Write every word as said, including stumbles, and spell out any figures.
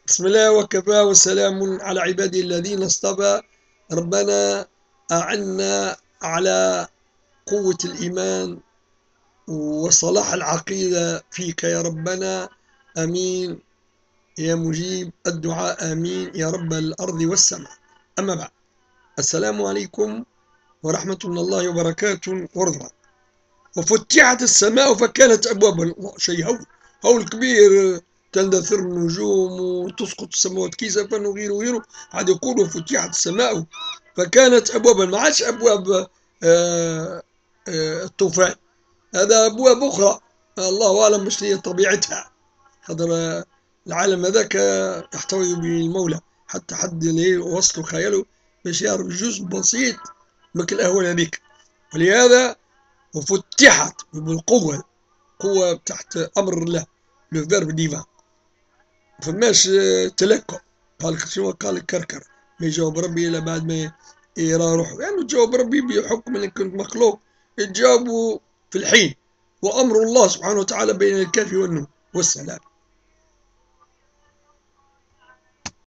بسم الله وكفى وسلام على عبادي الذين اصطفى. ربنا أعنا على قوة الإيمان وصلاح العقيدة فيك يا ربنا. آمين يا مجيب الدعاء، آمين يا رب الأرض والسماء. أما بعد، السلام عليكم ورحمة الله وبركاته ورضوان. وفتحت السماء فكانت أبوابا. الله، شيء هول هول كبير. تندثر النجوم وتسقط السماوات كسفا وغيره وغيره. عاد يقولوا فتحت السماء فكانت أبوابا، ما عادش أبواب آه آه الطوفان، هذا أبواب أخرى الله أعلم مش هي طبيعتها. خاطر العالم هذاك يحتوي بالمولى، حتى حد اللي وصلوا خياله باش يعرف جزء بسيط من الأهوال هذيك. ولهذا وفتحت بالقوة، قوة تحت أمر الله، لو فيرب ديفان. فماش تلكؤ. قال لك شنو؟ قال لك كركر، ما يجاوب ربي إلا بعد ما يرى روحه، يعني تجاوب ربي بحكم أنك كنت مخلوق، تجاوبه في الحين. وأمر الله سبحانه وتعالى بين الكاف والنون والسلام.